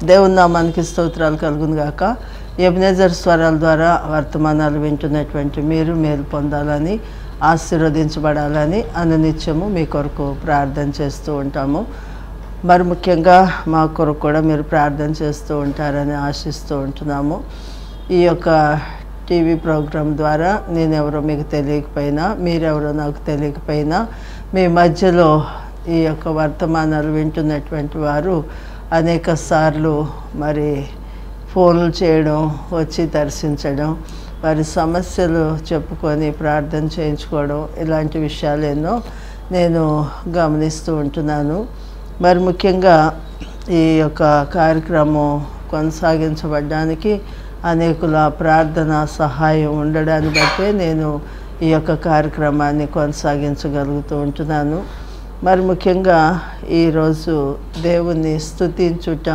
దేవుని నామానికి స్తోత్రాలు కలుగును గాక. ఎబెనెజర్ స్వరాల ద్వారా వర్తమానాలు వింటున్నటువంటి మీరు మేలు పొందాలని, ఆశీర్వదించబడాలని అనునిత్యము మీ కొరకు ప్రార్థన చేస్తూ ఉంటాము. మరి ముఖ్యంగా మా కొరకు కూడా మీరు ప్రార్థన చేస్తూ ఉంటారని ఆశిస్తూ ఉంటున్నాము. ఈ యొక్క టీవీ ప్రోగ్రాం ద్వారా నేనెవరో మీకు తెలియకపోయినా, మీరెవరో నాకు తెలియకపోయినా, మీ మధ్యలో ఈ యొక్క వర్తమానాలు వింటున్నటువంటి వారు అనేక సార్లు మరి ఫోన్లు చేయడం, వచ్చి దర్శించడం, వారి సమస్యలు చెప్పుకొని ప్రార్థన చేయించుకోవడం, ఇలాంటి విషయాలు ఎన్నో నేను గమనిస్తూ ఉంటున్నాను. మరి ముఖ్యంగా ఈ యొక్క కార్యక్రమం కొనసాగించబడడానికి అనేకుల ప్రార్థన సహాయం ఉండడాన్ని బట్టే నేను ఈ యొక్క కార్యక్రమాన్ని కొనసాగించగలుగుతూ ఉంటున్నాను. మరి ముఖ్యంగా ఈరోజు దేవుణ్ణి స్తుతించుట,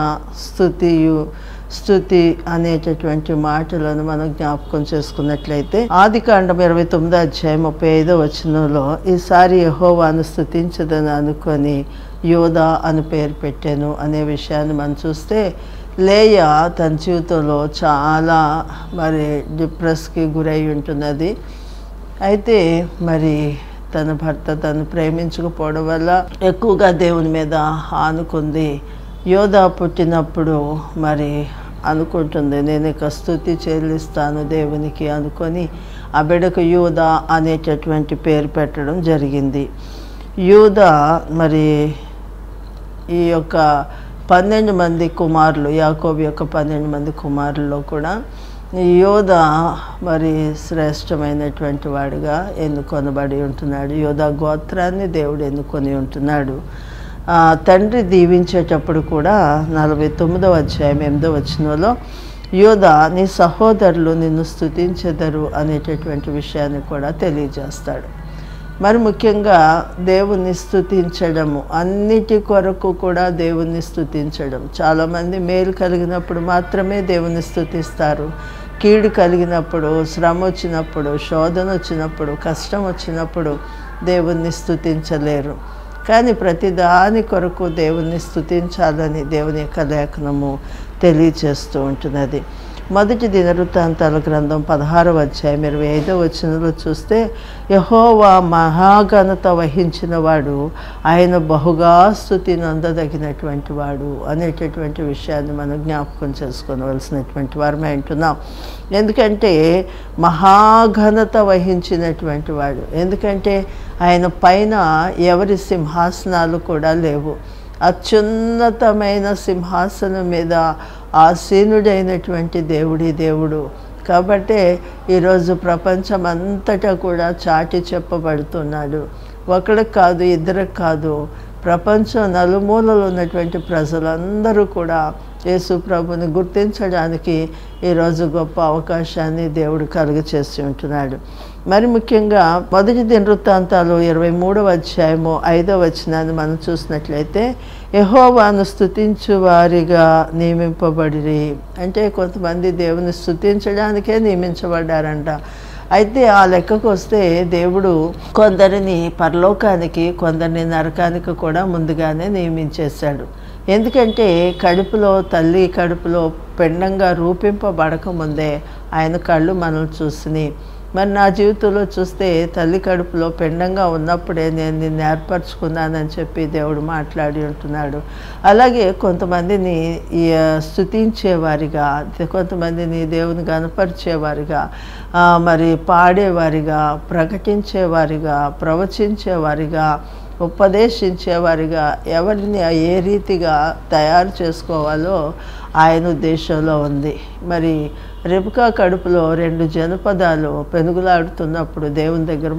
స్తుతి అనేటటువంటి మాటలను మనం జ్ఞాపకం చేసుకున్నట్లయితే ఆదికాండం 29వ అధ్యాయం 35వ వచనంలో ఈసారి యెహోవాను స్తుతించదని అనుకొని యోధా అని పేరు పెట్టాను అనే విషయాన్ని మనం చూస్తే, లేయా తన జీవితంలో చాలా మరి డిప్రెస్కి గురై ఉంటున్నది. అయితే మరి తన భర్త తను ప్రేమించకపోవడం వల్ల ఎక్కువగా దేవుని మీద ఆనుకుంది. యోధా పుట్టినప్పుడు మరి అనుకుంటుంది, నేను ఇక స్తుతి చెల్లిస్తాను దేవునికి అనుకొని ఆ బిడ్డకు యూదా అనేటటువంటి పేరు పెట్టడం జరిగింది. యూదా మరి ఈ యొక్క 12 మంది కుమారులు, యాకోబు యొక్క 12 మంది కుమారుల్లో కూడా యోధా మరి శ్రేష్టమైనటువంటి వాడిగా ఎన్నుకొనబడి ఉంటున్నాడు. యోధా గోత్రాన్ని దేవుడు ఎన్నుకొని ఉంటున్నాడు. తండ్రి దీవించేటప్పుడు కూడా 49వ అధ్యాయం 8వ వచనంలో యోధా నీ సహోదరులు నిన్ను స్తుతించెదరు అనేటటువంటి విషయాన్ని కూడా తెలియజేస్తాడు. మరి ముఖ్యంగా దేవుణ్ణి స్తుతించడము, అన్నిటి కొరకు కూడా దేవుణ్ణి స్తుతించడం. చాలామంది మేలు కలిగినప్పుడు మాత్రమే దేవుణ్ణి స్తుతిస్తారు. కీడు కలిగినప్పుడు, శ్రమ వచ్చినప్పుడు, శోధన వచ్చినప్పుడు, కష్టం వచ్చినప్పుడు దేవుణ్ణి స్తుతించలేరు. కానీ ప్రతి దాని కొరకు దేవుణ్ణి స్తుతించాలని దేవుని యొక్క లేఖనము తెలియచేస్తూ ఉంటున్నది. మొదటి దినవృత్తాంతాల గ్రంథం 16వ అధ్యాయం 25వ వచనంలో చూస్తే, యెహోవా మహాఘనత వహించిన వాడు, ఆయన బహుగా స్తుతి నందదగినటువంటి వాడు అనేటటువంటి విషయాన్ని మనం జ్ఞాపకం చేసుకోవలసినటువంటి వారమే అంటున్నాం. ఎందుకంటే మహాఘనత వహించినటువంటి వాడు, ఎందుకంటే ఆయన పైన ఎవరి సింహాసనాలు కూడా లేవు. అత్యున్నతమైన సింహాసనం మీద ఆసీనుడైనటువంటి దేవుడు. కాబట్టే ఈరోజు ప్రపంచం అంతటా కూడా చాటి చెప్పబడుతున్నాడు. ఒకరికి కాదు, ఇద్దరికి కాదు, ప్రపంచం నలుమూలలో ఉన్నటువంటి ప్రజలందరూ కూడా యేసు ప్రభుని గుర్తించడానికి ఈరోజు గొప్ప అవకాశాన్ని దేవుడు కలుగచేసి ఉంటున్నాడు. మరి ముఖ్యంగా మొదటి దినవృత్తాంతాలు 23వ అధ్యాయము 5వ వచనాన్ని మనం చూసినట్లయితే, యెహోవాను స్తుతించు వారిగా నియమింపబడిరి. అంటే కొంతమంది దేవుని స్తుతించడానికే నియమించబడ్డారంట. అయితే ఆ లెక్కకు వస్తే దేవుడు కొందరిని పరలోకానికి, కొందరిని నరకానికి కూడా ముందుగానే నియమించేశాడు. ఎందుకంటే తల్లి కడుపులో పిండంగా రూపింపబడకముందే ఆయన కళ్ళు మనల్ని చూసినాయి. మరి నా జీవితంలో చూస్తే తల్లి కడుపులో పిండంగా ఉన్నప్పుడే నేను నిన్ను ఏర్పరచుకున్నానని చెప్పి దేవుడు మాట్లాడి ఉంటున్నాడు. అలాగే కొంతమందిని స్తుతించేవారిగా, కొంతమందిని దేవుని గణపరిచేవారిగా, మరి పాడేవారిగా, ప్రకటించేవారిగా, ప్రవచించేవారిగా, ఉపదేశించేవారిగా ఎవరిని ఏ రీతిగా తయారు చేసుకోవాలో ఆయన ఉద్దేశంలో ఉంది. మరి రెబెకా కడుపులో 2 జనపదాలు పెనుగులాడుతున్నప్పుడు దేవుని దగ్గర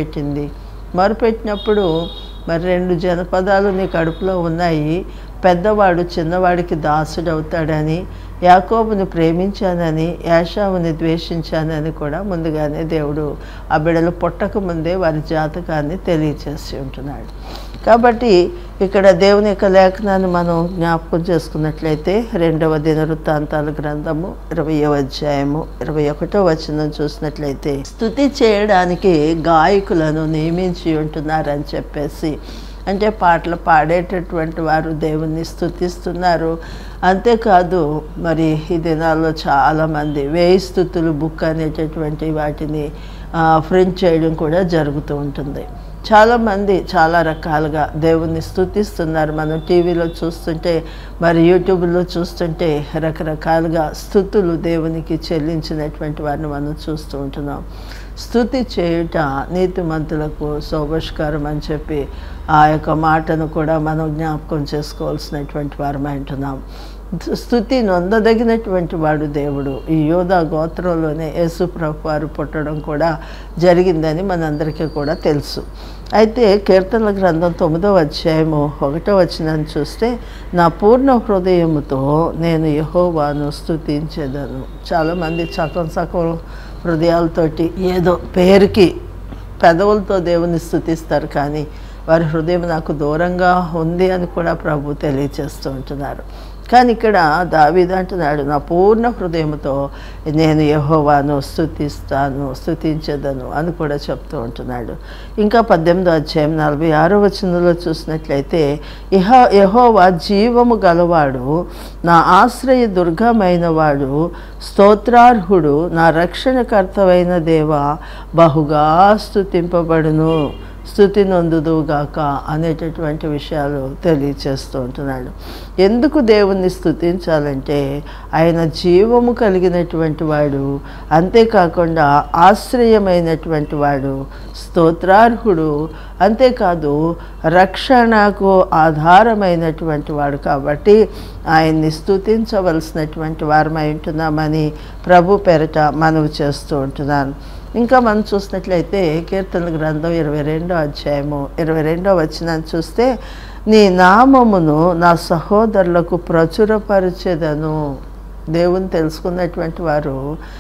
మొరపెట్టినప్పుడు మరి 2 జనపదాలు నీ కడుపులో ఉన్నాయి, పెద్దవాడు చిన్నవాడికి దాసుడవుతాడని, యాకోబుని ప్రేమించానని, ఏశావుని ద్వేషించానని కూడా ముందుగానే దేవుడు ఆ బిడ్డలు పుట్టక ముందే వారి జాతకాన్ని తెలియచేసి ఉంటున్నాడు. కాబట్టి ఇక్కడ దేవుని యొక్క లేఖనాన్ని మనం జ్ఞాపకం చేసుకున్నట్లయితే 2వ దినవృత్తాంతాల గ్రంథము 20వ అధ్యాయము 21వ వచనం చూసినట్లయితే, స్తుతి చేయడానికి గాయకులను నియమించి ఉంటున్నారని చెప్పేసి అంటే పాటలు పాడేటటువంటి వారు దేవుణ్ణి స్తుతిస్తున్నారు. అంతేకాదు మరి ఈ దినాల్లో చాలామంది 1000 స్తుతులు బుక్ అనేటటువంటి వాటిని ప్రింట్ చేయడం కూడా జరుగుతూ ఉంటుంది. చాలామంది చాలా రకాలుగా దేవుణ్ణి స్తుతిస్తున్నారు. మనం టీవీలో చూస్తుంటే మరి యూట్యూబ్లో చూస్తుంటే రకరకాలుగా స్తుతులు దేవునికి చెల్లించినటువంటి వారిని మనం చూస్తూ ఉంటున్నాం. స్తుతి చేయుట నీతిమంతులకు శోభస్కరం అని చెప్పి ఆ యొక్క మాటను కూడా మనం జ్ఞాపకం చేసుకోవాల్సినటువంటి వారమై ఉంటున్నాం. స్తుతి నొందదగినటువంటి వాడు దేవుడు. ఈ యోధా గోత్రంలోనే యేసు ప్రభు వారు పుట్టడం కూడా జరిగిందని మనందరికీ కూడా తెలుసు. అయితే కీర్తనల గ్రంథం 9వ అధ్యాయము 1వ వచనాన్ని చూస్తే, నా పూర్ణ హృదయముతో నేను యెహోవాను స్తుతించెదను. చాలామంది సగం హృదయాలతోటి ఏదో పేరుకి పెదవులతో దేవుని స్తుతిస్తారు, కానీ వారి హృదయం నాకు దూరంగా ఉంది అని కూడా ప్రభు తెలియచేస్తూ ఉంటున్నారు. కానీ ఇక్కడ దావీదు అంటున్నాడు, నా పూర్ణ హృదయంతో నేను యెహోవాను స్తుతించెదను అని కూడా చెప్తూ ఉంటున్నాడు. ఇంకా 18వ అధ్యాయం 46వ వచనంలో చూసినట్లయితే, యెహోవా జీవము గలవాడు, నా ఆశ్రయ దుర్గమైన వాడు, స్తోత్రార్హుడు, నా రక్షణకర్తవైన దేవా బహుగా స్తుతింపబడును, స్తుతి నొందుదుగాక అనేటటువంటి విషయాలు తెలియచేస్తూ ఉంటున్నాడు. ఎందుకు దేవుణ్ణి స్తుతించాలంటే ఆయన జీవము కలిగినటువంటి వాడు, అంతేకాకుండా ఆశ్రయమైనటువంటి వాడు, స్తోత్రార్హుడు, అంతేకాదు రక్షణకు ఆధారమైనటువంటి వాడు. కాబట్టి ఆయన్ని స్తుతించవలసినటువంటి వారమై ఉంటున్నామని ప్రభు పేరట మనవి చేస్తూ ఉంటున్నాను. ఇంకా మనం చూసినట్లయితే కీర్తనల గ్రంథం 22వ అధ్యాయము 22వ వచనాన్ని చూస్తే, నీ నామమును నా సహోదరులకు ప్రచురపరిచెదను. దేవుని తెలుసుకున్నటువంటి వారు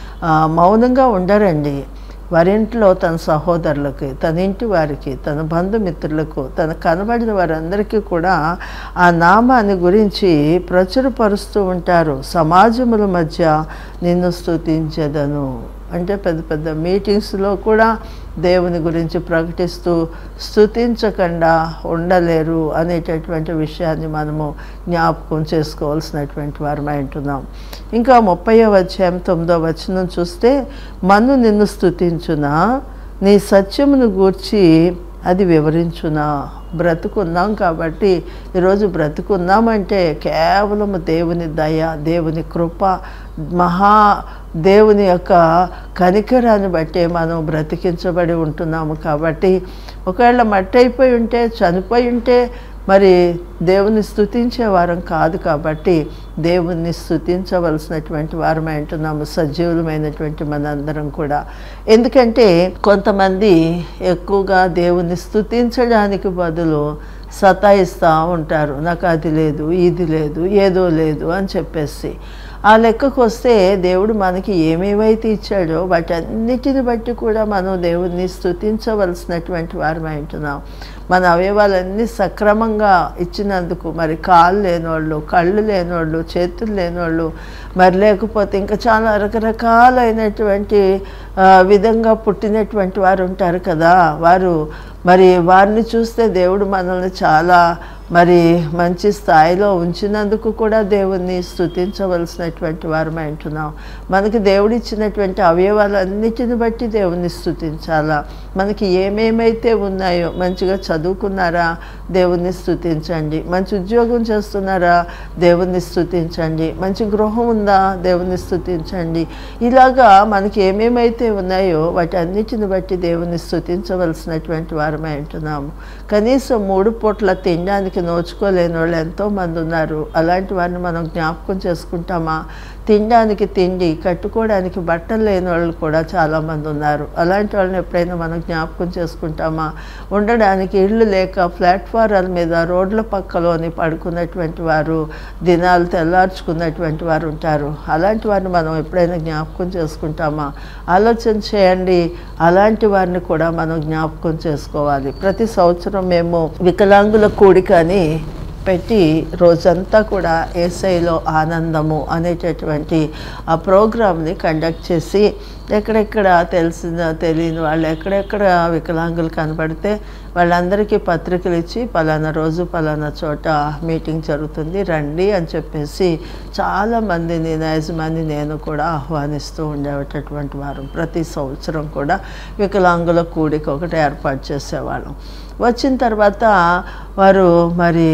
మౌనంగా ఉండరండి. వారింట్లో తన సహోదరులకి, తన ఇంటి వారికి, తన బంధుమిత్రులకు, తన కనబడిన వారందరికీ కూడా ఆ నామాన్ని గురించి ప్రచురపరుస్తూ ఉంటారు. సమాజముల మధ్య నిన్ను స్తుతించెదను అంటే పెద్ద పెద్ద మీటింగ్స్లో కూడా దేవుని గురించి ప్రకటిస్తూ స్తుతించకుండా ఉండలేరు అనేటటువంటి విషయాన్ని మనము జ్ఞాపకం చేసుకోవాల్సినటువంటి వారమై ఉంటున్నాం. ఇంకా 30వ అధ్యాయం 9వ వచనం చూస్తే, మన్ను నిన్ను స్తుతించునా, నీ సత్యమును గూర్చి అది వివరించునా. బ్రతుకున్నాం కాబట్టి ఈరోజు బ్రతుకున్నామంటే కేవలం దేవుని దయ, దేవుని కృప, దేవుని యొక్క కనికరాన్ని బట్టే మనం బ్రతికించబడి ఉంటున్నాము. కాబట్టి ఒకవేళ మట్టి అయిపోయి ఉంటే, చనిపోయి ఉంటే మరి దేవుని స్తుతించే వారం కాదు. కాబట్టి దేవుణ్ణి స్తుతించవలసినటువంటి వారమై ఉంటున్నాము, సజీవులమైనటువంటి మనందరం కూడా. ఎందుకంటే కొంతమంది ఎక్కువగా దేవుణ్ణి స్తుతించడానికి బదులు సతాయిస్తూ ఉంటారు. నాకు అది లేదు, ఇది లేదు, ఏదో లేదు అని చెప్పేసి. ఆ లెక్కకు వస్తే దేవుడు మనకి ఏమేమైతే ఇచ్చాడో వాటన్నిటిని బట్టి కూడా మనం దేవుణ్ణి స్తుతించవలసినటువంటి వారమై ఉంటున్నాం. మన అవయవాలన్నీ సక్రమంగా ఇచ్చినందుకు, మరి కాళ్ళు లేనివాళ్ళు, కళ్ళు లేనివాళ్ళు, చేతులు లేనివాళ్ళు, మరి లేకపోతే ఇంకా చాలా రకరకాలైనటువంటి విధంగా పుట్టినటువంటి వారు ఉంటారు కదా, వారిని చూస్తే దేవుడు మనల్ని చాలా మరి మంచి స్థాయిలో ఉంచినందుకు కూడా దేవుణ్ణి స్తుతించవలసినటువంటి వారమై ఉంటున్నాం. మనకి దేవుడు ఇచ్చినటువంటి అవయవాలన్నిటిని బట్టి దేవుణ్ణి స్తుతించాలా. మనకి ఏమేమైతే ఉన్నాయో, మంచిగా చదువుకున్నారా, దేవుణ్ణి స్తుతించండి. మంచి ఉద్యోగం చేస్తున్నారా, దేవుణ్ణి స్తుతించండి. మంచి గృహం ఉందా, దేవుణ్ణి స్తుతించండి. ఇలాగా మనకి ఏమేమైతే ఉన్నాయో వాటన్నిటిని బట్టి దేవుణ్ణి స్తుతించవలసినటువంటి వారమై ఉంటున్నాము. కనీసం 3 పూట్ల తినడానికి నోచుకోలేని వాళ్ళు ఎంతోమంది ఉన్నారు. అలాంటి వారిని మనం జ్ఞాపకం చేసుకుంటామా? తినడానికి తిండి, కట్టుకోవడానికి బట్టలు లేని వాళ్ళు కూడా చాలామంది ఉన్నారు. అలాంటి వాళ్ళని ఎప్పుడైనా మనం జ్ఞాపకం చేసుకుంటామా? ఉండడానికి ఇళ్ళు లేక ప్లాట్ఫారాల మీద, రోడ్ల పక్కలోని పడుకున్నటువంటి వారు, దినాలు తెల్లార్చుకున్నటువంటి వారు ఉంటారు. అలాంటి వారిని మనం ఎప్పుడైనా జ్ఞాపకం చేసుకుంటామా? ఆలోచన చేయండి. అలాంటి వారిని కూడా మనం జ్ఞాపకం చేసుకోవాలి. ప్రతి సంవత్సరం మేము వికలాంగుల కూడిక అని పెట్టి రోజంతా కూడా యేసయ్యలో ఆనందము అనేటటువంటి ఆ ప్రోగ్రామ్ని కండక్ట్ చేసి ఎక్కడెక్కడ తెలియని వాళ్ళు, ఎక్కడెక్కడ వికలాంగులు కనబడితే వాళ్ళందరికీ పత్రికలు ఇచ్చి పలానా రోజు పలానా చోట మీటింగ్ జరుగుతుంది రండి అని చెప్పేసి చాలామందిని యజమాని నేను కూడా ఆహ్వానిస్తూ ఉండేటటువంటి వారు. ప్రతి సంవత్సరం కూడా వికలాంగుల కూడిక ఒకటి ఏర్పాటు చేసేవాళ్ళం. వచ్చిన తర్వాత వారు మరి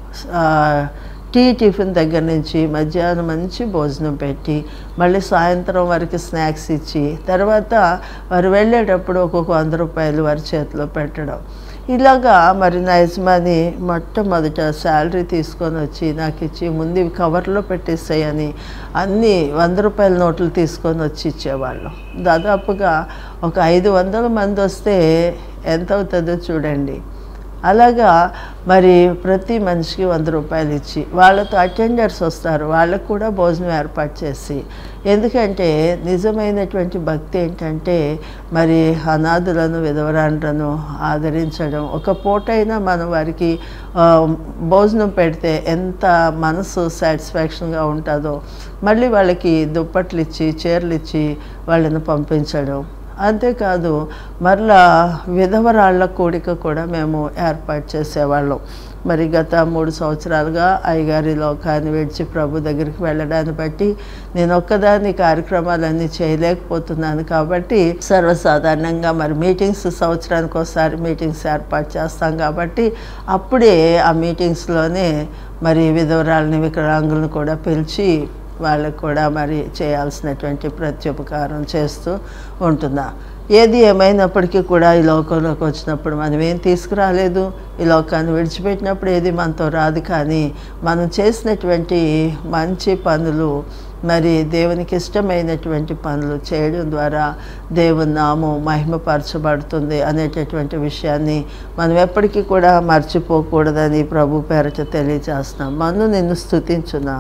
టిఫిన్ దగ్గర నుంచి మధ్యాహ్నం మంచి భోజనం పెట్టి మళ్ళీ సాయంత్రం వరకు స్నాక్స్ ఇచ్చి తర్వాత వారు వెళ్ళేటప్పుడు ఒక్కొక్క 100 రూపాయలు వారి చేతిలో పెట్టడం. ఇలాగా మరి నా యజమాని మొట్టమొదట శాలరీ తీసుకొని వచ్చి నాకు ఇచ్చి ముందు కవర్లో పెట్టేసాయని అన్నీ 100 రూపాయల నోట్లు తీసుకొని వచ్చి ఇచ్చేవాళ్ళం. దాదాపుగా ఒక 500 మంది వస్తే ఎంత అవుతుందో చూడండి. అలాగా మరి ప్రతి మనిషికి 100 రూపాయలు ఇచ్చి వాళ్ళతో అటెండర్స్ వస్తారు, వాళ్ళకు కూడా భోజనం ఏర్పాటు చేసి. ఎందుకంటే నిజమైనటువంటి భక్తి ఏంటంటే మరి అనాథులను విధవరాండ్లను ఆదరించడం. ఒక పూటైనా మనం వారికి భోజనం పెడితే ఎంత మనసు సాటిస్ఫాక్షన్గా ఉంటుందో, మళ్ళీ వాళ్ళకి దుప్పట్లు ఇచ్చి చీరలు ఇచ్చి వాళ్ళని పంపించడం. అంతేకాదు మరలా విధవరాళ్ళ కూడిక కూడా మేము ఏర్పాటు చేసేవాళ్ళం. మరి గత 3 సంవత్సరాలుగా అయ్యగారి లోకాన్ని విడిచి ప్రభు దగ్గరికి వెళ్ళడాన్ని బట్టి నేను ఒక్కదాన్ని కార్యక్రమాలన్నీ చేయలేకపోతున్నాను. కాబట్టి సర్వసాధారణంగా మరి మీటింగ్స్ సంవత్సరానికి ఒకసారి మీటింగ్స్ ఏర్పాటు చేస్తాం. కాబట్టి అప్పుడే ఆ మీటింగ్స్లోనే మరి విధవరాలని వికలాంగులను కూడా పిలిచి వాళ్ళకు కూడా మరి చేయాల్సినటువంటి ప్రత్యుపకారం చేస్తూ ఉంటున్నా. ఏది ఏమైనప్పటికీ కూడా ఈ లోకంలోకి వచ్చినప్పుడు మనం ఏం తీసుకురాలేదు, ఈ లోకాన్ని విడిచిపెట్టినప్పుడు ఏది మనతో రాదు. కానీ మనం చేసినటువంటి మంచి పనులు మరి దేవునికి ఇష్టమైనటువంటి పనులు చేయడం ద్వారా దేవుని నామం మహిమపరచబడుతుంది అనేటటువంటి విషయాన్ని మనం ఎప్పటికీ కూడా మర్చిపోకూడదని ప్రభు పేరట తెలియజేస్తున్నాం. మన్ను నిన్ను స్తుతించునా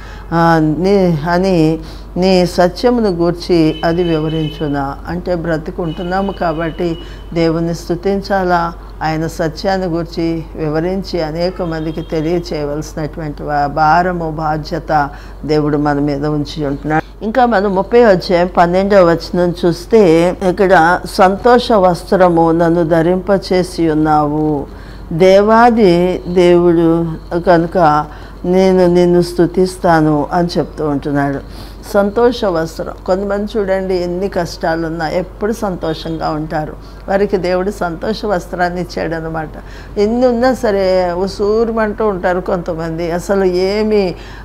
అని నీ సత్యమును గూర్చి అది వివరించునా అంటే బ్రతికుంటున్నాము కాబట్టి దేవుని స్తుతించాలా, ఆయన సత్యాన్ని గురించి వివరించి అనేక మందికి తెలియచేయవలసినటువంటి భారము బాధ్యత దేవుడు మన మీద ఉంచి ఉంటున్నాడు. ఇంకా మనం 30వ అధ్యాయం 12వ వచనం చూస్తే ఇక్కడ సంతోష వస్త్రము నన్ను ధరింపచేసి ఉన్నావు, దేవాది దేవుడు కనుక నేను నిన్ను స్తుతిస్తాను అని చెప్తూ ఉంటున్నాడు. సంతోష వస్త్రం. కొంతమంది చూడండి ఎన్ని కష్టాలున్నా ఎప్పుడు సంతోషంగా ఉంటారు. వారికి దేవుడు సంతోష వస్త్రాన్ని ఇచ్చాడు అనమాట. ఎన్ని ఉన్నా సరే ఉసూరుమంటూ ఉంటారు కొంతమంది. అసలు ఏమి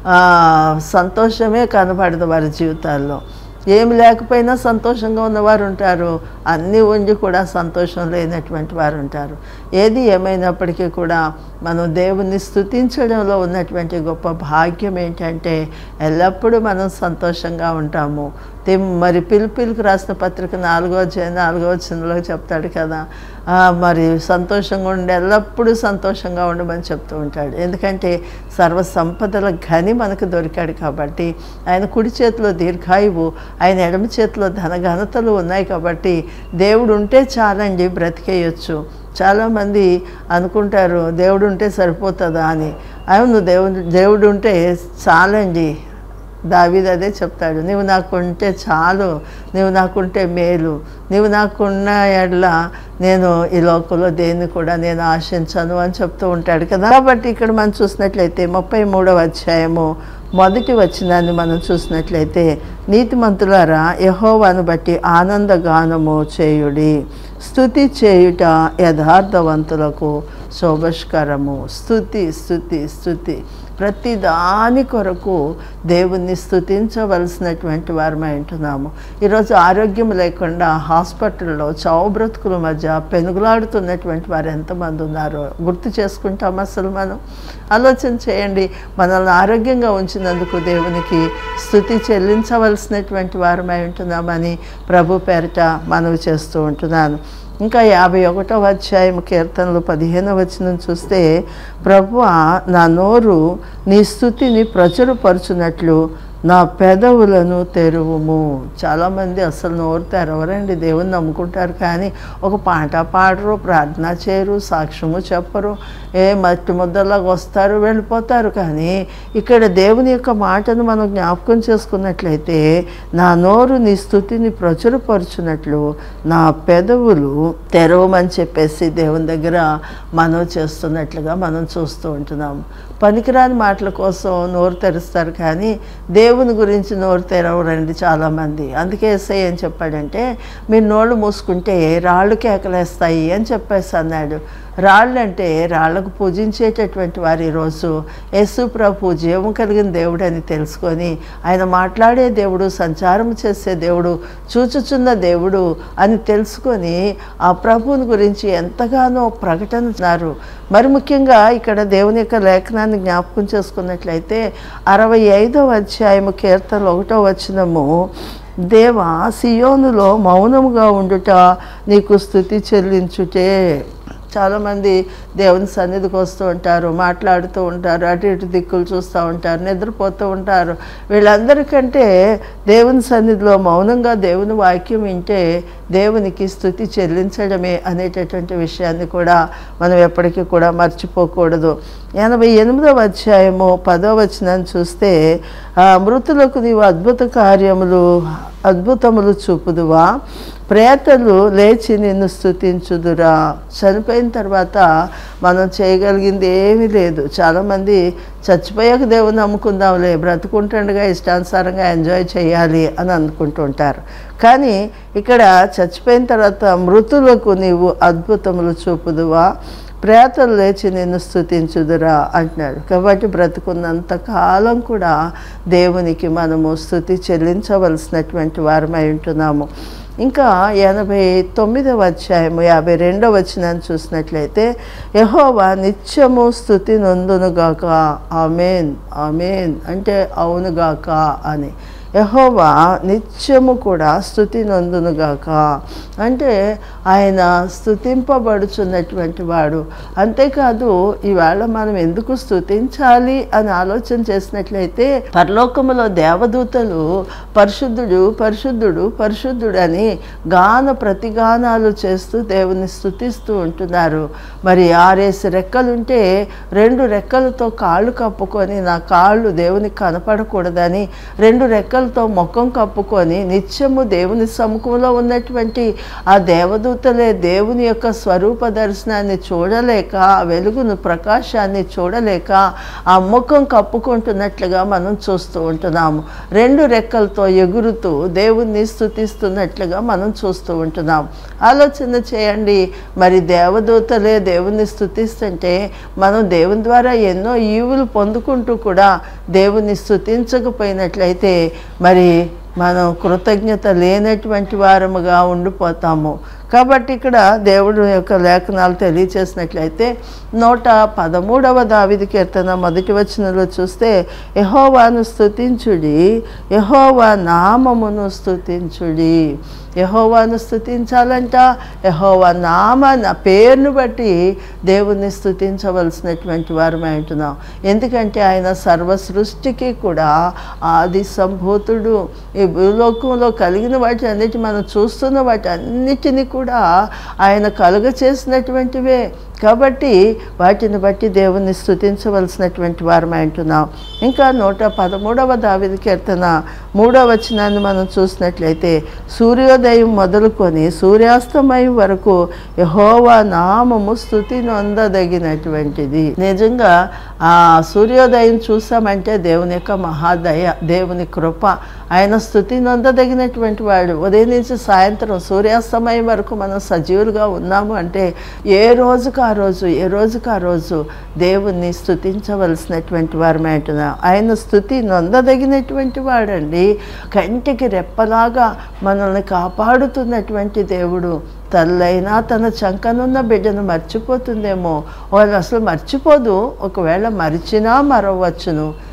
సంతోషమే కనబడదు వారి జీవితాల్లో. ఏమి లేకపోయినా సంతోషంగా ఉన్నవారు ఉంటారు, అన్నీ ఉండి కూడా సంతోషం లేనటువంటి వారు ఉంటారు. ఏది ఏమైనప్పటికీ కూడా మనం దేవుణ్ణి స్తుతించడంలో ఉన్నటువంటి గొప్ప భాగ్యం ఏంటంటే ఎల్లప్పుడూ మనం సంతోషంగా ఉంటాము. మరి పిలుపులకు రాసిన పత్రిక 4వ అధ్యాయం 4వ వచనంలో చెప్తాడు కదా, మరి సంతోషంగా ఉండి ఎల్లప్పుడూ సంతోషంగా ఉండమని చెప్తూ ఉంటాడు. ఎందుకంటే సర్వ సంపదల ఘని మనకు దొరికాడు కాబట్టి, ఆయన కుడి చేతిలో దీర్ఘాయువు, ఆయన ఎడమ చేతిలో ధనఘనతలు ఉన్నాయి కాబట్టి దేవుడు ఉంటే చాలండి బ్రతికేయచ్చు. చాలామంది అనుకుంటారు దేవుడు ఉంటే సరిపోతుందా అని. అవును, దేవుడు ఉంటే చాలండి. దావీదు అదే చెప్తాడు, నువ్వు నాకుంటే చాలు, నువ్వు నాకుంటే మేలు, నువ్వు నాకున్న ఎడ్ల నేను ఈ లోకంలో దేన్ని కూడా నేను ఆశించను అని చెప్తూ ఉంటాడు కదా. కాబట్టి ఇక్కడ మనం చూసినట్లయితే 33వ అధ్యాయము 1వ వచనాన్ని మనం చూసినట్లయితే, నీతిమంతులారా యెహోవాను బట్టి ఆనందగానము చేయుడి, స్తుతి చేయుట యథార్థవంతులకు శోభస్కరము. స్తుతి స్తుతి స్తుతి. ప్రతి దాని కొరకు దేవుణ్ణి స్తుతించవలసినటువంటి వారమై ఉంటున్నాము. ఈరోజు ఆరోగ్యం లేకుండా హాస్పిటల్లో చావు బ్రతుకుల మధ్య పెనుగులాడుతున్నటువంటి వారు ఎంతమంది ఉన్నారో గుర్తు చేసుకుంటాం. అసలు మనం ఆలోచన చేయండి. మనల్ని ఆరోగ్యంగా ఉంచినందుకు దేవునికి స్తుతి చెల్లించవలసినటువంటి వారమై ఉంటున్నామని ప్రభు పేరిట మనవి చేస్తూ ఉంటున్నాను. ఇంకా 51వ అధ్యాయం కీర్తనలు 15వ వచనం చూస్తే, ప్రభువా నా నోరు నీ స్తుతిని ప్రచురపరచునట్లు నా పెదవులను తెరువుము. చాలామంది అసలు నోరు తెరవరండి, దేవుని నమ్ముకుంటారు కానీ ఒక పాట పాడరు, ప్రార్థన చేయరు, సాక్ష్యము చెప్పరు, మట్టి ముద్దలాగా వస్తారు వెళ్ళిపోతారు. కానీ ఇక్కడ దేవుని యొక్క మాటను మనం జ్ఞాపకం చేసుకున్నట్లయితే, నా నోరు నీ స్తుతిని ప్రచురపరుచున్నట్లు నా పెదవులు తెరవమని చెప్పేసి దేవుని దగ్గర మనం చేస్తున్నట్లుగా మనం చూస్తూ ఉంటున్నాం. పనికిరాని మాటల కోసం నోరు తెరుస్తారు కానీ దేవుని గురించి నోరు తెరవరండి చాలామంది. అందుకే యేసయ్య ఏం చెప్పాడంటే, మీరు నోళ్ళు మూసుకుంటే రాళ్ళు కేకలేస్తాయి అని చెప్పేసి అన్నాడు. రాళ్ళు అంటే రాళ్లకు పూజించేటటువంటి వారు ఈరోజు యేసు ప్రభు జీవం కలిగిన దేవుడు అని తెలుసుకొని, ఆయన మాట్లాడే దేవుడు, సంచారం చేసే దేవుడు, చూచుచున్న దేవుడు అని తెలుసుకొని ఆ ప్రభువుని గురించి ఎంతగానో ప్రకటిస్తున్నారు. మరి ముఖ్యంగా ఇక్కడ దేవుని యొక్క లేఖనాన్ని జ్ఞాపకం చేసుకున్నట్లయితే 65వ అధ్యాయము కీర్తనలు 1వ వచనము, దేవా సియోనులో మౌనముగా ఉండుట నీకు స్తుతి చెల్లించుటే. చాలామంది దేవుని సన్నిధికి వస్తూ ఉంటారు, మాట్లాడుతూ ఉంటారు, అటు ఇటు దిక్కులు చూస్తూ ఉంటారు, నిద్రపోతూ ఉంటారు. వీళ్ళందరికంటే దేవుని సన్నిధిలో మౌనంగా దేవుని వాక్యం వింటే దేవునికి స్తుతి చెల్లించడమే అనేటటువంటి విషయాన్ని కూడా మనం ఎప్పటికీ కూడా మర్చిపోకూడదు. 88వ అధ్యాయము 10వ వచనాన్ని చూస్తే, మృతులకు నీవు అద్భుతములు చూపుదువా, ప్రేతలు లేచి నిన్ను స్తుతించుదురా. చనిపోయిన తర్వాత మనం చేయగలిగింది ఏమీ లేదు. చాలామంది చచ్చిపోయాక దేవుని నమ్ముకుందాంలే, బ్రతుకుంటుండగా ఇష్టానుసారంగా ఎంజాయ్ చేయాలి అని అనుకుంటూ ఉంటారు. కానీ ఇక్కడ చచ్చిపోయిన తర్వాత మృతులకు నీవు అద్భుతములు చూపుదువా, ప్రేతలు లేచి నిన్ను స్తుతించుదురా అంటున్నాడు. కాబట్టి బ్రతుకున్నంత కాలం కూడా దేవునికి మనము స్తుతి చెల్లించవలసినటువంటి వారమై ఉంటున్నాము. ఇంకా 89వ అధ్యాయము 52వ వచనాన్ని చూసినట్లయితే, యెహోవా నిత్యము స్తుతి నొందునుగాక. ఆమేన్ ఆమేన్ అంటే అవునుగాక అని. యెహోవా నిత్యము కూడా స్తుతి నొందునుగాక అంటే ఆయన స్తుతింపబడుచున్నటువంటి వాడు. అంతేకాదు, ఈవేళ మనం ఎందుకు స్తుతించాలి అని ఆలోచన చేసినట్లయితే, పరలోకములో దేవదూతలు పరిశుద్ధుడు పరిశుద్ధుడు పరిశుద్ధుడు అని ప్రతిగానాలు చేస్తూ దేవుని స్తుతిస్తూ ఉంటున్నారు. మరి 6 రెక్కలుంటే 2 రెక్కలతో కాళ్ళు కప్పుకొని, నా కాళ్ళు దేవునికి కనపడకూడదని 2 రెక్కలతో ముఖం కప్పుకొని నిత్యము దేవుని సముఖంలో ఉన్నటువంటి ఆ దేవదూతలే దేవుని యొక్క స్వరూప దర్శనాన్ని చూడలేక, ఆ వెలుగును ప్రకాశాన్ని చూడలేక ఆ ముఖం కప్పుకుంటున్నట్లుగా మనం చూస్తూ ఉంటున్నాము. 2 రెక్కలతో ఎగురుతూ దేవుణ్ణి స్తుతిస్తున్నట్లుగా మనం చూస్తూ ఉంటున్నాం. ఆలోచన చేయండి, మరి దేవదూతలే దేవుణ్ణి స్తుతిస్తుంటే మనం దేవుని ద్వారా ఎన్నో ఈవులు పొందుకుంటూ కూడా దేవుణ్ణి స్తుతించకపోయినట్లయితే మరి మనం కృతజ్ఞత లేనటువంటి వారముగా ఉండిపోతాము. కాబట్టి ఇక్కడ దేవుడు యొక్క లేఖనాలు తెలియచేసినట్లయితే 113వ దావీదు కీర్తన 1వ వచనంలో చూస్తే, యెహోవాను స్తుతించుడి, యెహోవా నామమును స్తుతించుడి. యెహోవాను స్తుతించాలంట, యెహోవా పేరును బట్టి దేవుణ్ణి స్తుతించవలసినటువంటి వారమై ఉంటున్నాం. ఎందుకంటే ఆయన సర్వ సృష్టికి కూడా ఆది సంభూతుడు. ఈ భూలోకంలో కలిగిన వాటి అన్నిటి మనం చూస్తున్న వాటి అన్నిటినీ కూడా ఆయన కలుగ చేసినటువంటివే. కాబట్టి వాటిని బట్టి దేవుణ్ణి స్తుతించవలసినటువంటి వారమై ఉంటున్నాం. ఇంకా 113వ దావీదు కీర్తన 3వ వచనాన్ని మనం చూసినట్లయితే, సూర్యోదయం మొదలుకొని సూర్యాస్తమయం వరకు యెహోవా నామము స్తుతి నొందదగినటువంటిది. నిజంగా ఆ సూర్యోదయం చూసామంటే దేవుని యొక్క మహాదయ, దేవుని కృప, ఆయన స్తుతి నొందదగినటువంటి వాడు. ఉదయం నుంచి సాయంత్రం సూర్యాస్తమయం వరకు మనం సజీవులుగా ఉన్నాము అంటే ఏ రోజుకు ఆ రోజు దేవుణ్ణి స్తుతించవలసినటువంటి వారమే అంటున్నాం. ఆయన స్తుతి నొందదగినటువంటి వాడండి. కంటికి రెప్పలాగా మనల్ని కాపాడుతున్నటువంటి దేవుడు. తల్లైనా తన చంకనున్న బిడ్డను మర్చిపోతుందేమో, వాళ్ళు అసలు మర్చిపోదు. ఒకవేళ మరిచినా మరవచ్చును.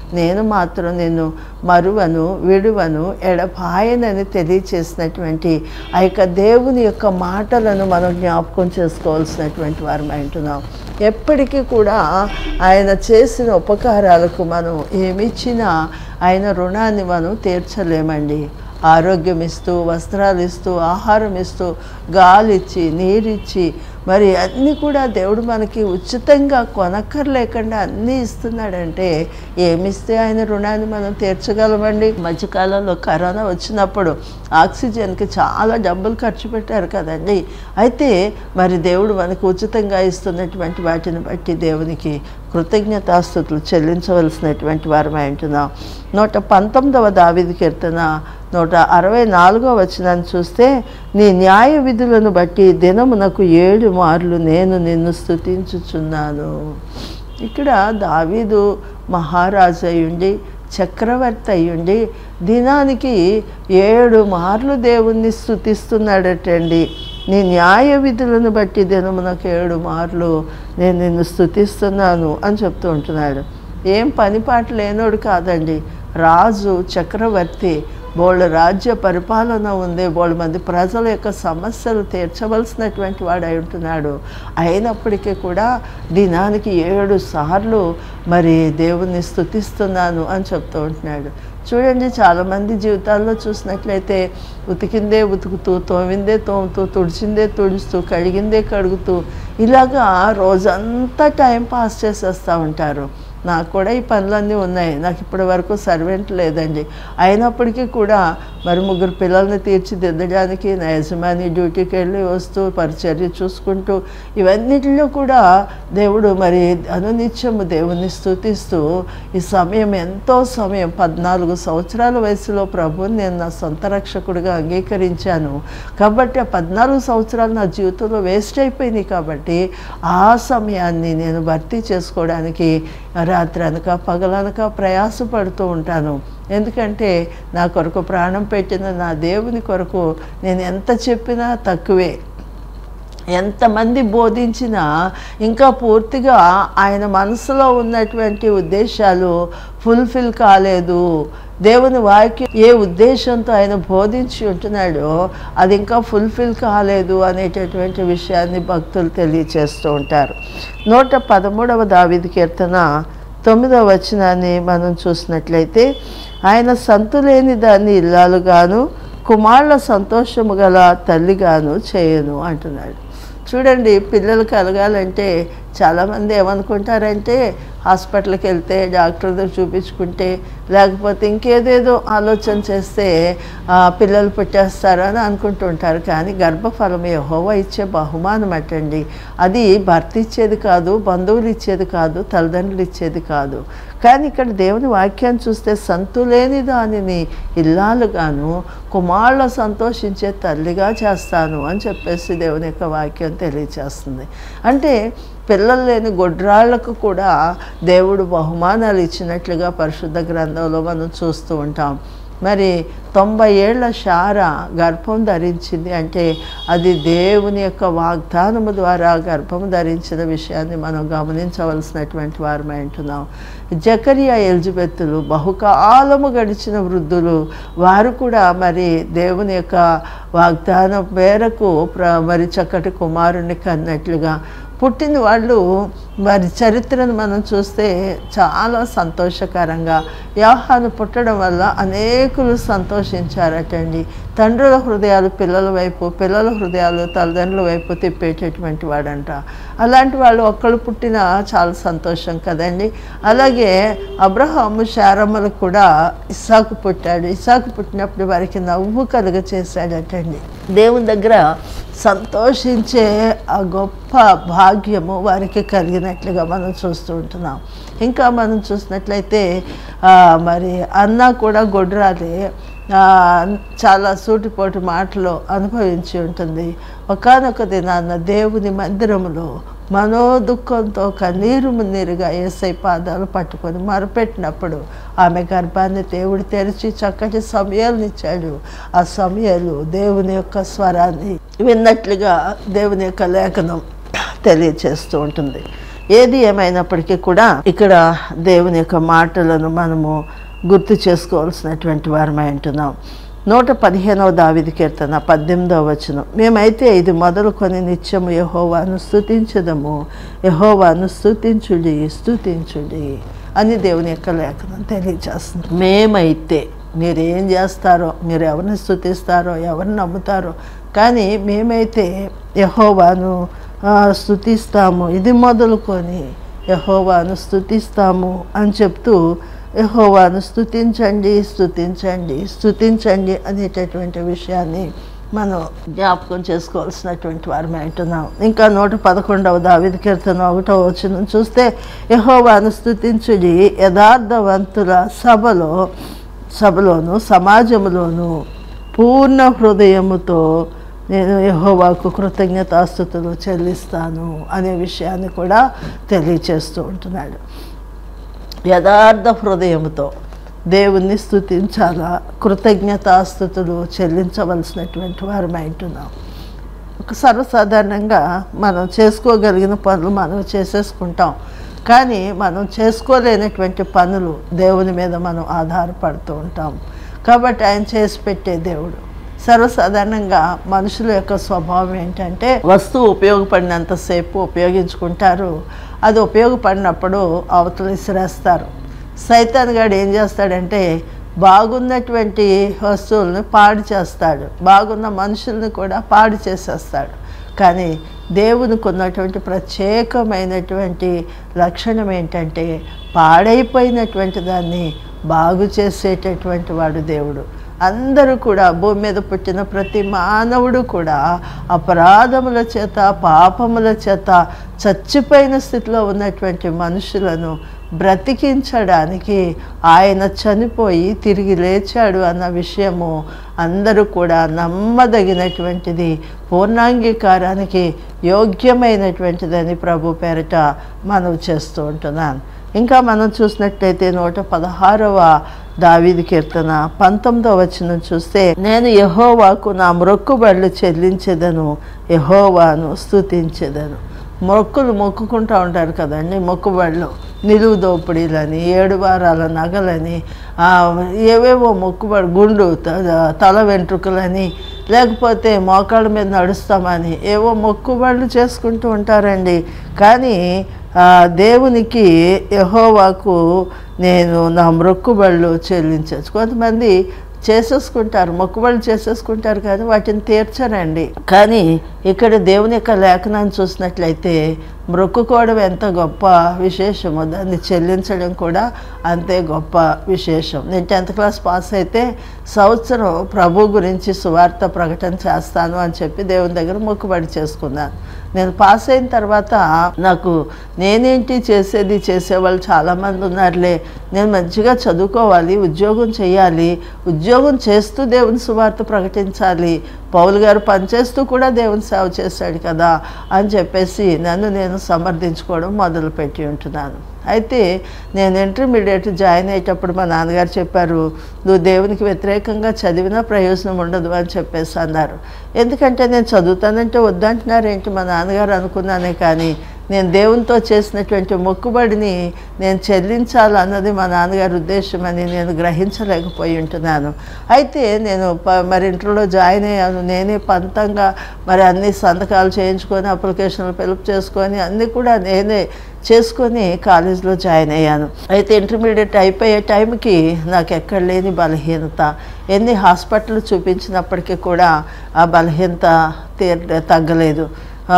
నేను మాత్రం నిన్ను మరువను విడువను ఎడబాయనని తెలియచేసినటువంటి ఆ యొక్క దేవుని యొక్క మాటలను మనం జ్ఞాపకం చేసుకోవాల్సినటువంటి వారమై ఉంటున్నాం. ఎప్పటికీ కూడా ఆయన చేసిన ఉపకారాలకు మనం ఏమిచ్చినా ఆయన రుణాన్ని మనం తీర్చలేమండి. ఆరోగ్యం ఇస్తూ, వస్త్రాలు ఇస్తూ, ఆహారం ఇస్తూ, గాలిచ్చి, నీరిచ్చి, మరి అన్నీ కూడా దేవుడు మనకి ఉచితంగా కొనక్కర్లేకుండా అన్నీ ఇస్తున్నాడంటే ఏమిస్తే ఆయన రుణాన్ని మనం తీర్చగలమండి. మధ్యకాలంలో కరోనా వచ్చినప్పుడు ఆక్సిజన్కి చాలా డబ్బులు ఖర్చు పెట్టారు కదండి. అయితే మరి దేవుడు మనకు ఉచితంగా ఇస్తున్నటువంటి వాటిని బట్టి దేవునికి కృతజ్ఞతాస్తుతులు చెల్లించవలసినటువంటి వారమై ఉంటున్నాం. 119వ దావీదు కీర్తన 164వ వచనాన్ని చూస్తే, నీ న్యాయ విధులను బట్టి దినమునకు 7 మార్లు నేను నిన్ను స్తుతించుచున్నాను. ఇక్కడ దావీదు మహారాజు అయ్యుండి, చక్రవర్తి అయ్యుండి దినానికి 7 మార్లు దేవుణ్ణి స్తుతిస్తున్నాడటండి. నీ న్యాయ విధులను బట్టి దినమునకు 7 మార్లు నేను నిన్ను స్తుతిస్తున్నాను అని చెప్తూ ఉంటున్నాడు. ఏం పనిపాట లేనోడు కాదండి, రాజు, చక్రవర్తి, బోళ్ళ రాజ్య పరిపాలన ఉంది, బోళ్ళ మంది ప్రజల యొక్క సమస్యలు తీర్చవలసినటువంటి వాడై ఉంటున్నాడు. అయినప్పటికీ కూడా దినానికి 7 సార్లు మరి దేవుణ్ణి స్తుతిస్తున్నాను అని చెప్తూ ఉంటున్నాడు. చూడండి, చాలామంది జీవితాల్లో చూసినట్లయితే ఉతికిందే ఉతుకుతూ, తోమిందే తోముతూ, తుడిచిందే తుడుస్తూ, కడిగిందే కడుగుతూ ఇలాగా రోజంతా టైం పాస్ చేసేస్తూ ఉంటారు. నాకు కూడా ఈ పనులన్నీ ఉన్నాయి. నాకు ఇప్పటి వరకు సర్వెంట్ లేదండి. అయినప్పటికీ కూడా మరి 3 పిల్లల్ని తీర్చిదిద్దడానికి నా యజమాని డ్యూటీకి వెళ్ళి వస్తూ పరిచర్య చూసుకుంటూ ఇవన్నిటిలో కూడా దేవుడు మరి అనునిత్యము దేవుని స్తుతిస్తూ ఈ సమయం ఎంతో సమయం 14 సంవత్సరాల వయసులో ప్రభువుని నేను నా సొంత రక్షకుడిగా అంగీకరించాను. కాబట్టి ఆ 14 సంవత్సరాలు నా జీవితంలో వేస్ట్ అయిపోయినాయి. కాబట్టి ఆ సమయాన్ని నేను భర్తీ చేసుకోవడానికి రాత్రి అనక పగలనక ప్రయాసపడుతూ ఉంటాను. ఎందుకంటే నా కొరకు ప్రాణం పెట్టిన నా దేవుని కొరకు నేను ఎంత చెప్పినా తక్కువే. ఎంతమంది బోధించినా ఇంకా పూర్తిగా ఆయన మనసులో ఉన్నటువంటి ఉద్దేశాలు ఫుల్ఫిల్ కాలేదు. దేవుని వాక్యం ఏ ఉద్దేశంతో ఆయన బోధించి ఉంటున్నాడో అది ఇంకా ఫుల్ఫిల్ కాలేదు అనేటటువంటి విషయాన్ని భక్తులు తెలియచేస్తూ ఉంటారు. 113వ దావీదు కీర్తన 9వ వచనాన్ని మనం చూసినట్లయితే, ఆయన సంతులేని దాన్ని ఇల్లాలుగాను, కుమారుల సంతోషము గల తల్లిగాను చేయను అంటున్నాడు. చూడండి, పిల్లలు కలగాలంటే చాలామంది ఏమనుకుంటారంటే హాస్పిటల్కి వెళ్తే డాక్టర్ దగ్గర చూపించుకుంటే లేకపోతే ఇంకేదేదో ఆలోచన చేస్తే పిల్లలు పుట్టేస్తారని అనుకుంటుంటారు. కానీ గర్భఫలం యెహోవా ఇచ్చే బహుమానం అటండి. అది భర్త ఇచ్చేది కాదు, బంధువులు ఇచ్చేది కాదు, తల్లిదండ్రులు ఇచ్చేది కాదు. కానీ ఇక్కడ దేవుని వాక్యాన్ని చూస్తే సంతులేని దానిని ఇల్లాలుగాను, కుమారుల సంతోషించే తల్లిగా చేస్తాను అని చెప్పేసి దేవుని యొక్క వాక్యం తెలియచేస్తుంది. అంటే పిల్లలు లేని గొడ్రాళ్లకు కూడా దేవుడు బహుమానాలు ఇచ్చినట్లుగా పరిశుద్ధ గ్రంథంలో మనం చూస్తూ ఉంటాం. మరి 90 ఏళ్ల శారా గర్భం ధరించింది అంటే అది దేవుని యొక్క వాగ్దానము ద్వారా గర్భం ధరించిన విషయాన్ని మనం గమనించవలసినటువంటి వారమై ఉంటున్నాం. జకరియా, ఎలిజబెత్తులు బహుకాలము గడిచిన వృద్ధులు, వారు కూడా మరి దేవుని యొక్క వాగ్దానం మేరకు మరి చక్కటి కుమారుణ్ణి కన్నట్లుగా పుట్టిన వాళ్ళు వారి చరిత్రను మనం చూస్తే చాలా సంతోషకరంగా యోహాను పుట్టడం వల్ల అనేకులు సంతోషించారటండి. తండ్రుల హృదయాలు పిల్లల వైపు, పిల్లల హృదయాలు తల్లిదండ్రుల వైపు తిప్పేటటువంటి వాడంట. అలాంటి వాళ్ళు ఒక్కళ్ళు పుట్టినా చాలా సంతోషం కదండి. అలాగే అబ్రహాము, శారమ్మలకు కూడా ఇస్సాకు పుట్టాడు. ఇస్సాకు పుట్టినప్పుడు వారికి నవ్వు కలుగ చేశాడటండి. దేవుని దగ్గర సంతోషించే ఆ గొప్ప భాగ్యము వారికి కలిగినట్లుగా మనం చూస్తూ ఉంటున్నాం. ఇంకా మనం చూసినట్లయితే మరి అన్న కూడా గొడ్రాలే చాలా సూటిపోటు మాటలు అనుభవించి ఉంటుంది. ఒకానొక దినాన్న దేవుని మందిరములో మనోదుఃఖంతో కన్నీరు మున్నీరుగా యేసయ్య పాదాలు పట్టుకొని మొరపెట్టినప్పుడు ఆమె గర్భాన్ని దేవుడు తెరిచి చక్కటి సమయాలనిచ్చాడు. ఆ సమయాలు దేవుని యొక్క స్వరాన్ని విన్నట్లుగా దేవుని యొక్క లేఖనం తెలియచేస్తూ ఉంటుంది. ఏది ఏమైనప్పటికీ కూడా ఇక్కడ దేవుని యొక్క మాటలను మనము గుర్తు చేసుకోవాల్సినటువంటి వారమై ఉంటున్నాం. 115వ దావీదు కీర్తన 18వ వచనం, మేమైతే ఇది మొదలుకొని నిత్యము యెహోవాను స్తుతించదము, యెహోవాను స్తుతించుడి స్తుతించుడి అని దేవుని యొక్క లేఖనం తెలియజేస్తుంది. మేమైతే మీరేం చేస్తారో, మీరు ఎవరిని స్తుతిస్తారో, ఎవరిని నమ్ముతారో, కానీ మేమైతే యెహోవాను స్తుతిస్తాము, ఇది మొదలుకొని యెహోవాను స్తుతిస్తాము అని చెప్తూ యెహోవాను స్తుతించండి స్తుతించండి స్తుతించండి అనేటటువంటి విషయాన్ని మనం జ్ఞాపకం చేసుకోవాల్సినటువంటి వారమే అంటున్నాం. ఇంకా 111వ దావీదు కీర్తన 1వ వచనం చూస్తే, యెహోవాను స్తుతించుడి యథార్థవంతుల సభలోను సమాజములోను పూర్ణ హృదయముతో నేను యెహోవాకు కృతజ్ఞతాస్తుతులు చెల్లిస్తాను అనే విషయాన్ని కూడా తెలియచేస్తూ ఉంటున్నాడు. యథార్థ హృదయముతో దేవుణ్ణి స్తుతించాలా, కృతజ్ఞతాస్తుతులు చెల్లించవలసినటువంటి వారమై ఉంటున్నాం. సర్వసాధారణంగా మనం చేసుకోగలిగిన పనులు మనం చేసేసుకుంటాం, కానీ మనం చేసుకోలేనటువంటి పనులు దేవుని మీద మనం ఆధారపడుతూ ఉంటాం. కాబట్టి ఆయన చేసి పెట్టే దేవుడు. సర్వసాధారణంగా మనుషుల యొక్క స్వభావం ఏంటంటే, వస్తువు ఉపయోగపడినంతసేపు ఉపయోగించుకుంటారు, అది ఉపయోగపడినప్పుడు అవతల విసిరేస్తారు. సైతాన్ గాడు ఏం చేస్తాడంటే, బాగున్నటువంటి వస్తువులను పాడు చేస్తాడు, బాగున్న మనుషుల్ని కూడా పాడు చేసేస్తాడు. కానీ దేవునికి ఉన్నటువంటి ప్రత్యేకమైనటువంటి లక్షణం ఏంటంటే, పాడైపోయినటువంటి దాన్ని బాగు చేసేటటువంటి వాడు దేవుడు. అందరూ కూడా భూమి మీద పుట్టిన ప్రతి మానవుడు కూడా అపరాధముల చేత పాపముల చేత చచ్చిపోయిన స్థితిలో ఉన్నటువంటి మనుషులను బ్రతికించడానికి ఆయన చనిపోయి తిరిగి లేచాడు అన్న విషయము అందరూ కూడా నమ్మదగినటువంటిది, పూర్ణాంగీకారానికి యోగ్యమైనటువంటిదని ప్రభు పేరిట మనవి చేస్తూ ఉంటున్నాను. ఇంకా మనం చూసినట్లయితే 116వ దావీదు కీర్తన 19వ వచనం చూస్తే, నేను యెహోవాకు నా మొక్కుబడులు చెల్లించెదను, యెహోవాను స్తుతించెదను. మొక్కుకుంటూ ఉంటారు కదండి, మొక్కుబడులు, నిలువు దోపిడీలని, 7 వారాల నగలని, ఏవేవో మొక్కుబడి, గుండు తల వెంట్రుకలని, లేకపోతే మోకాళ్ళ మీద నడుస్తామని ఏవో మొక్కుబడులు చేసుకుంటూ ఉంటారండి. కానీ దేవునికి యెహోవాకు నేను నా మొక్కుబడులు చెల్లించచ్చు. కొంతమంది చేసేసుకుంటారు, మొక్కుబడులు చేసేసుకుంటారు, కానీ వాటిని తీర్చరండి. కానీ ఇక్కడ దేవుని యొక్క లేఖనాన్ని చూసినట్లయితే మొక్కుకోవడం ఎంత గొప్ప విశేషమో దాన్ని చెల్లించడం కూడా అంతే గొప్ప విశేషం. నేను 10th క్లాస్ పాస్ అయితే సంవత్సరం ప్రభు గురించి సువార్త ప్రకటన చేస్తాను అని చెప్పి దేవుని దగ్గర మొక్కుబడి చేసుకున్నాను. నేను పాస్ అయిన తర్వాత నాకు నేనేంటి చేసేవాళ్ళు చాలామంది ఉన్నారులే, నేను మంచిగా చదువుకోవాలి, ఉద్యోగం చేయాలి, ఉద్యోగం చేస్తూ దేవుని సువార్త ప్రకటించాలి, పౌలు గారు పనిచేస్తూ కూడా దేవుని సేవ చేశాడు కదా అని చెప్పేసి నన్ను నేను సమర్థించుకోవడం మొదలుపెట్టి ఉంటున్నాను. అయితే నేను ఇంటర్మీడియట్ జాయిన్ అయ్యేటప్పుడు మా నాన్నగారు చెప్పారు, నువ్వు దేవునికి వ్యతిరేకంగా చదివినా ప్రయోజనం ఉండదు అని చెప్పేసి అన్నారు. ఎందుకంటే నేను చదువుతానంటే వద్దంటున్నారేంటి మా నాన్నగారు అనుకున్నానే, కానీ నేను దేవునితో చేసినటువంటి మొక్కుబడిని నేను చెల్లించాలన్నది మా నాన్నగారి ఉద్దేశమని నేను గ్రహించలేకపోయి ఉంటున్నాను. అయితే నేను మరి ఇంటర్లో జాయిన్ అయ్యాను. నేనే పంతంగా మరి అన్ని సంతకాలు చేయించుకొని, అప్లికేషన్లు ఫిలప్ చేసుకొని అన్నీ కూడా నేనే చేసుకొని కాలేజీలో జాయిన్ అయ్యాను. అయితే ఇంటర్మీడియట్ అయిపోయే టైంకి నాకు ఎక్కడ లేని బలహీనత, ఎన్ని హాస్పిటల్ చూపించినప్పటికీ కూడా ఆ బలహీనత తగ్గలేదు.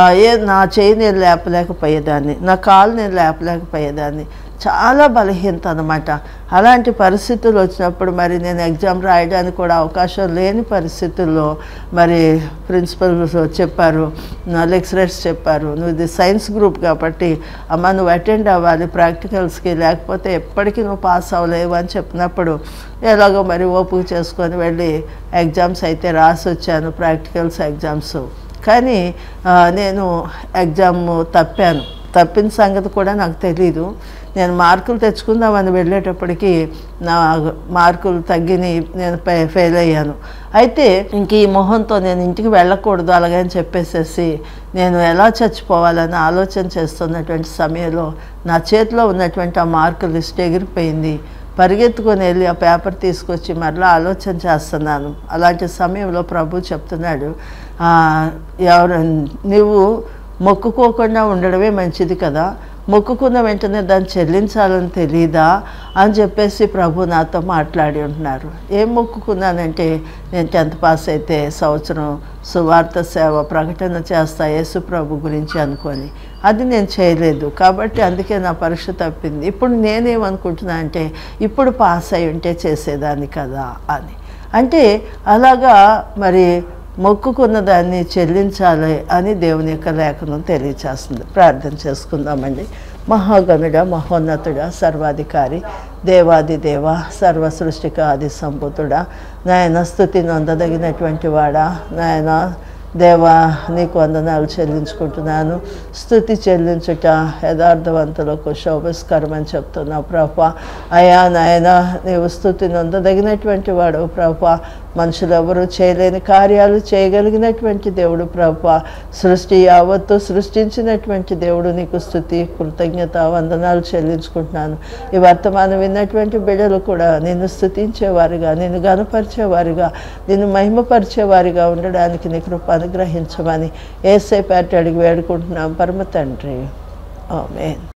నా చేయి నేను లేపలేకపోయేదాన్ని, నా కాలు నేను లేపలేకపోయేదాన్ని, చాలా బలహీనత అన్నమాట. అలాంటి పరిస్థితులు వచ్చినప్పుడు మరి నేను ఎగ్జామ్ రాయడానికి కూడా అవకాశం లేని పరిస్థితుల్లో మరి ప్రిన్సిపల్ చెప్పారు, లెక్చరర్స్ చెప్పారు, నువ్వు ఇది సైన్స్ గ్రూప్ కాబట్టి అమ్మ నువ్వు అటెండ్ అవ్వాలి ప్రాక్టికల్స్కి, లేకపోతే ఎప్పటికీ నువ్వు పాస్ అవ్వలేవు అని చెప్పినప్పుడు ఎలాగో మరి ఓపిక చేసుకొని వెళ్ళి ఎగ్జామ్స్ అయితే రాసి వచ్చాను, ప్రాక్టికల్స్ ఎగ్జామ్స్. కానీ నేను ఎగ్జామ్ తప్పిన సంగతి కూడా నాకు తెలీదు. నేను మార్కులు తెచ్చుకుందామని వెళ్ళేటప్పటికి నా మార్కులు తగ్గినాయి, నేను ఫెయిల్ అయ్యాను. అయితే ఇంక ఈ మొహంతో నేను ఇంటికి వెళ్ళకూడదు అలాగని చెప్పేసేసి నేను ఎలా చచ్చిపోవాలని ఆలోచన చేస్తున్నటువంటి సమయంలో నా చేతిలో ఉన్నటువంటి ఆ మార్కుల లిస్ట్ ఎగిరిపోయింది. పరిగెత్తుకొని వెళ్ళి ఆ పేపర్ తీసుకొచ్చి మరలా ఆలోచన చేస్తున్నాను. అలాంటి సమయంలో ప్రభు చెప్తున్నాడు, నువ్వు మొక్కుకోకుండా ఉండడమే మంచిది కదా, మొక్కుకున్న వెంటనే దాన్ని చెల్లించాలని తెలీదా అని చెప్పేసి ప్రభు నాతో మాట్లాడి ఉంటున్నారు. ఏం మొక్కుకున్నానంటే, నేను 10th పాస్ అయితే సంవత్సరం సువార్త సేవ ప్రకటన చేస్తా యేసు ప్రభు గురించి అనుకొని, అది నేను చేయలేదు. కాబట్టి అందుకే నా పరీక్ష తప్పింది. ఇప్పుడు నేనేమనుకుంటున్నా అంటే, ఇప్పుడు పాస్ అయి ఉంటే చేసేదాన్ని కదా అని. అంటే అలాగా మరి మొక్కుకున్న దాన్ని చెల్లించాలి అని దేవుని యొక్క లేఖనం తెలియచేస్తుంది. ప్రార్థన చేసుకుందామండి. మహాగణుడ, మహోన్నతుడ, సర్వాధికారి, దేవాది దేవ, సర్వ సృష్టిక ఆది సంభూతుడా, నాయన స్తుతి నొందదగినటువంటి వాడా, నాయన దేవా నీకు వందనాలు చెల్లించుకుంటున్నాను. స్తుతి చెల్లించుట యథార్థవంతులకు శోభస్కరం అని చెప్తున్నావు ప్రభా. అయా నాయన నీవు స్తుతి నొందదగినటువంటి వాడు ప్రభా. మనుషులు ఎవరు చేయలేని కార్యాలు చేయగలిగినటువంటి దేవుడు ప్రభా. సృష్టి యావత్తు సృష్టించినటువంటి దేవుడు నీకు స్తుతి కృతజ్ఞత వందనాలు చెల్లించుకుంటున్నాను. ఈ వర్తమానం విన్నటువంటి బిడ్డలు కూడా నిన్ను స్తుతించేవారిగా, నిన్ను గణపరిచేవారిగా, నిన్ను మహిమపరిచేవారిగా ఉండడానికి నీ కృప అనుగ్రహించమని యేసయ్య పేరిట అడిగి వేడుకుంటున్నాం పరమ తండ్రి. ఆమేన్.